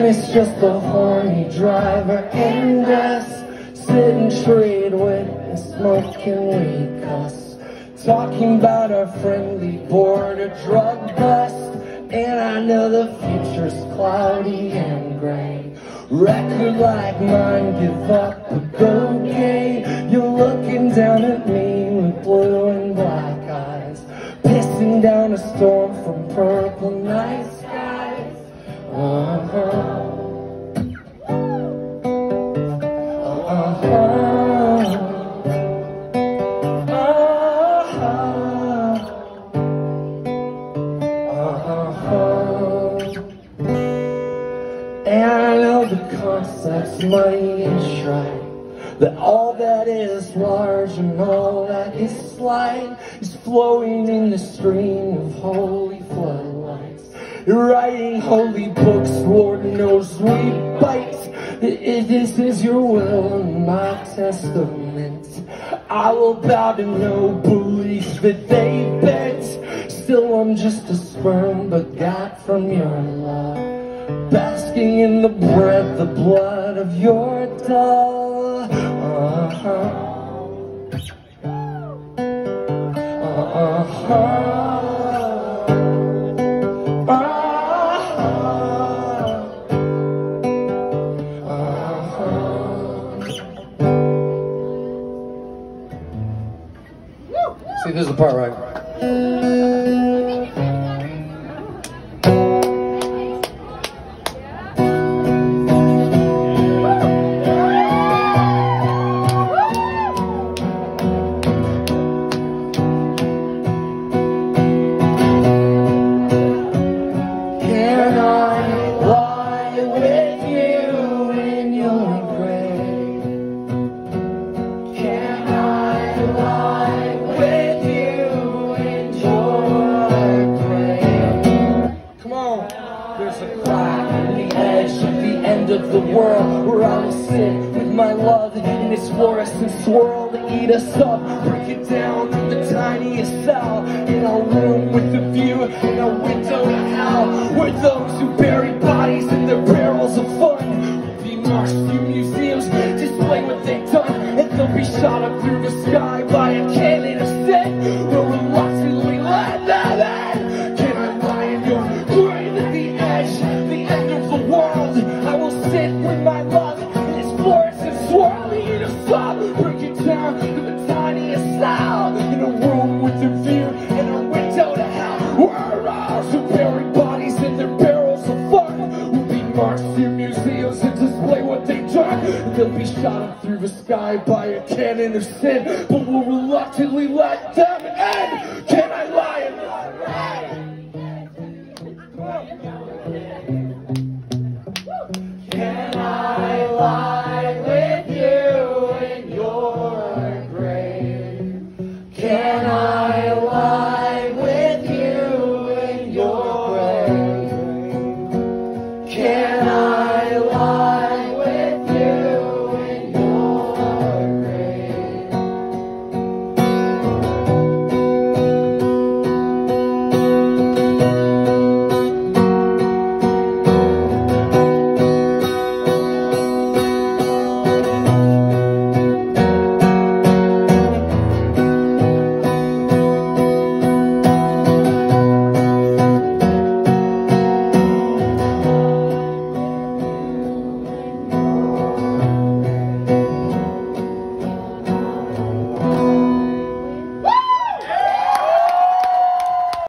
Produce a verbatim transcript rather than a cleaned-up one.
Bemis just a horny driver and us sitting trade with and smoking weed cuss, talking about our friendly border drug bust. And I know the future's cloudy and gray. Record like mine, give up or go gay. You're looking down at me with blue and black eyes, pissing down a storm from purple night skies. Uh-huh. Uh-huh. And I know the concept's money and shrine, that all that is large and all that is slight is flowing in the stream of holy floodlights. You're writing holy books, Lord knows we bite. If this is your will and my testament, I will bow to no belief that they bent. Still I'm just a sperm but got from your love, basking in the breath, the blood of your dove. Uh-huh. Uh-huh. Uh-huh. Uh-huh. See, this is the part, right? There's a crack in the edge of the end of the world where I will sit with my love in this fluorescent swirl to eat us up, break it down to the tiniest cell in a room with a view and a window to hell, where those who bury bodies in their barrels of fun will be marched through museums, display what they've done, and they'll be shot up through the sky by a cannon of sin. We'll reluctantly let them in. Can I lie in your grave at the edge, the end of the world? I will sit with my love in this fluorescent swirl, eat us up, break it down to the tiniest cell in a room with a view and a window to hell, where those who bury bodies in their barrels of fun will be marched through museums and display what they've done, and they'll be shot up through the sky by a cannon of sin, but we'll reluctantly let them in. Can I lie in your grave? Can I lie?